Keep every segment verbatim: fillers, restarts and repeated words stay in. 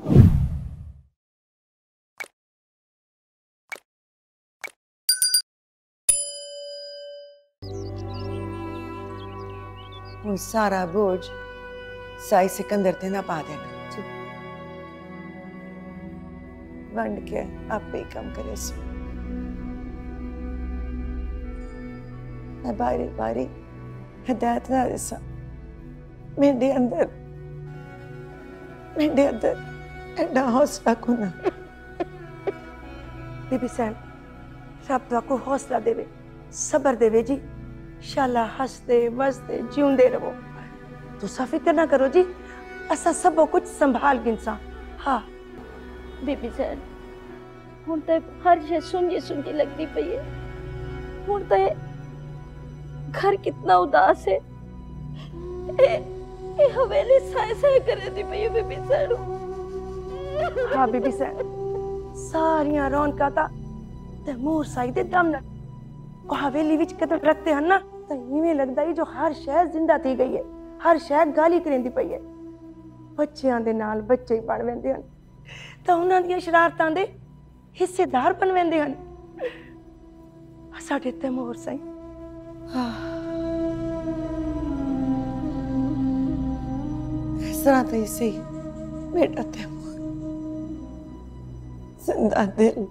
वो सारा बोझ साई सिकंदर ते ना पा देना। वंड के आप ही कम करे सो। मैं बारी बारी हिदायत ना दिसा। मेरे अंदर मेरे अंदर एडा हौसला को ना। बीबी सैन रब तुहाको हौसला देवे, सबर देवे जी। शाला हंसते वसते जीउंदे रहो। तुसा फिक्र ना करो जी, असा सब कुछ संभाल गिनसा। हाँ बीबी सैन हुण तो हर शे सुंजी सुंजी लगती पई है। हुण तो घर कितना उदास है। ए, ए हवेली साए साए करे दी पई है बीबी सैन। हाँ बीबी सैन सारियां रौनकां ता तैमूर साई दे दम न ओ हवेली विच कदम रखते हैं ना तो इवें लगदा है जो हर शय जिंदा थी गई है, हर शय गाली करेंदी पई है। बच्चियां दे नाल बच्चे ही बन वेंदे हन तो उन्हां दी शरारतां दे हिस्सेदार बन वेंदे हन साडे तैमूर साई। इस तरह तो इसे ही बेटा तैमूर जिंदा दिल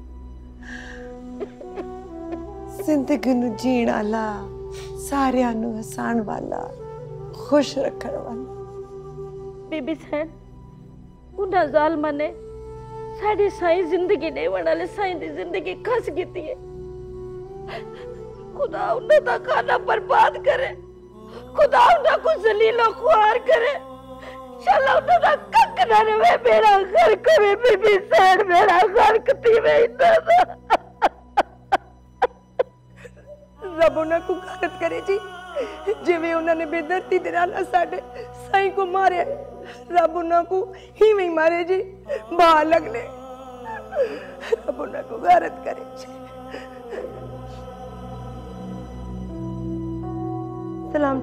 जिंदगी नू जीण वाला, सारियां नू हसाण वाला, खुश रखण वाला। बीबी सैन उन्हां जालमां ने साडी साई जिंदगी नहीं बनाले, साई दी जिंदगी खस कीती है। खुदा उन्हां दा खाना बर्बाद करे, खुदा उन्हां को जलीलो ख्वार करे। शाला उन्हां दा कक ना रहे। मेरा घर करे बीबी सैन, मेरा घर कती वे इन्हां दा। रब उन्हां को गलत करे जी, जिवें उन्होंने बेदर्दी दे नाल साडे साईं को मारे, रब उन्हां को हिवें ही मारे जी। बा लगले रब उन्हां को गलत करे जी। सलाम।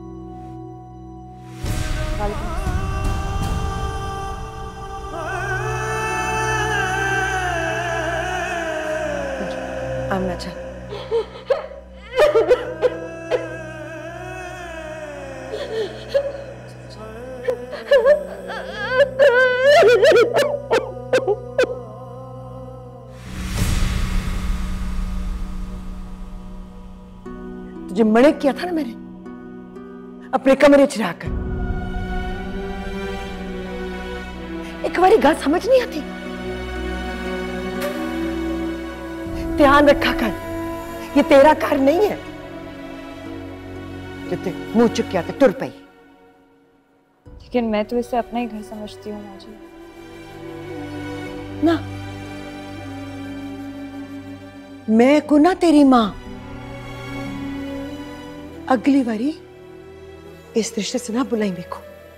आमना चा तुझे मने किया था ना मैंने अपने कमरे च रखकर। एक बारी गल समझ नहीं आती। ध्यान रखा कर, ये तेरा घर नहीं है। जिते मुंह चुकिया तो टुर पई। लेकिन मैं तो इसे अपना ही घर समझती हूँ माँ जी। ना मैं को ना तेरी माँ अगली बारी इस रिश्ते से ना बुलाई मेरे को।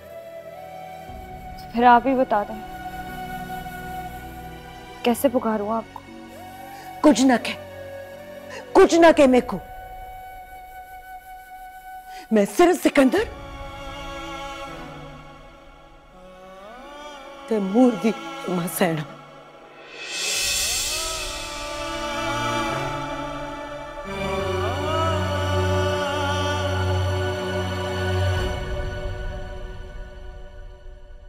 तो फिर आप ही बता दें कैसे पुकारूं आपको। कुछ ना कह, कुछ ना कह मेरे को। मैं सिर्फ सिकंदर तैमूर दी मां सैना।